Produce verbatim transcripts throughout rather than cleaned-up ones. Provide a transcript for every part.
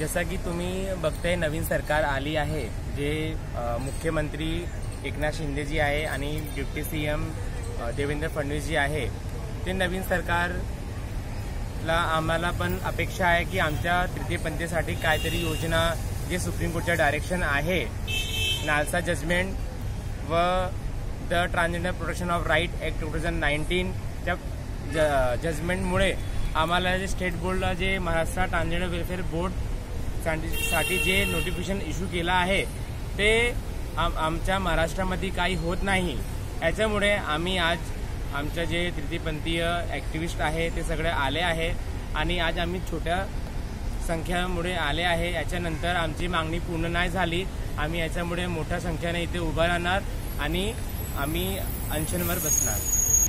जसं की तुम्ही बघताय नवीन सरकार आली आहे, जे मुख्यमंत्री एकनाथ शिंदेजी आहे आणि deputy C M Devendra Fadnavis ji आहे, ते नवीन सरकारला आम्हाला पण अपेक्षा आहे की आमच्या तृतीयपंथीसाठी काहीतरी योजना जे सुप्रीम कोर्टच्या डायरेक्शन आहे, नालसा जजमेंट व the transgender protection of right act two thousand नाईन्टीनच्या ज जजमेंटमुळे आम्हाला जे स्टेट बोर्डला जे महाराष्ट्र ट्रान्सजेंडर वेलफेअर बोर्ड साठी जे नोटिफिकेशन इश्यू केलं आहे ते आम आमच्या महाराष्ट्रामध्ये काही होत नाही। याच्यामुळे आम्ही आज आमच्या जे तृतीयपंथीय ॲक्टिव्हिस्ट आहे ते सगळे आले आहे आणि आज आम्ही छोट्या संख्यामुळे आले आहे। याच्यानंतर आमची मागणी पूर्ण नाही झाली, आम्ही याच्यामुळे मोठ्या संख्येने इथे उभा राहणार आणि आम्ही अनशनवर बसणार।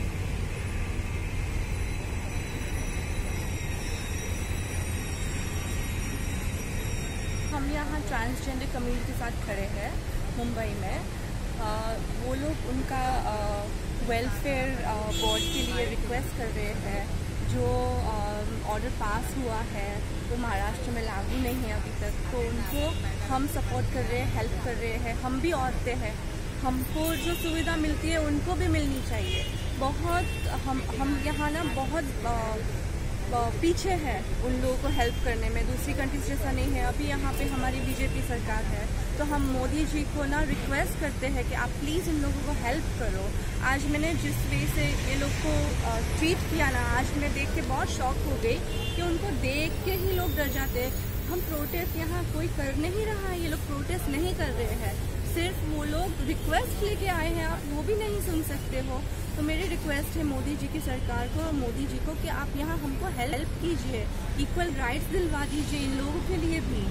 हम यहाँ ट्रांसजेंडर कम्युनिटी के साथ खड़े हैं मुंबई में। आ, वो लोग उनका वेलफेयर बोर्ड के लिए रिक्वेस्ट कर रहे हैं। जो ऑर्डर पास हुआ है वो महाराष्ट्र में लागू नहीं है अभी तक, तो उनको हम सपोर्ट कर रहे हैं, हेल्प कर रहे हैं। हम भी औरतें हैं, हमको जो सुविधा मिलती है उनको भी मिलनी चाहिए। बहुत हम हम यहाँ ना बहुत आ, पीछे है उन लोगों को हेल्प करने में, दूसरी कंट्रीज जैसा नहीं है। अभी यहाँ पे हमारी बीजेपी सरकार है, तो हम मोदी जी को ना रिक्वेस्ट करते हैं कि आप प्लीज़ इन लोगों को हेल्प करो। आज मैंने जिस वे से ये लोग को ट्रीट किया ना, आज मैं देख के बहुत शॉक हो गई कि उनको देख के ही लोग डर जाते। हम प्रोटेस्ट यहाँ कोई कर नहीं रहा है, ये लोग प्रोटेस्ट नहीं कर रहे हैं, सिर्फ वो लोग रिक्वेस्ट लेके आए हैं, वो भी नहीं सुन सकते हो। तो मेरी रिक्वेस्ट है मोदी जी की सरकार को और मोदी जी को कि आप यहाँ हमको हेल्प कीजिए, इक्वल राइट्स दिलवा दीजिए इन लोगों के लिए भी।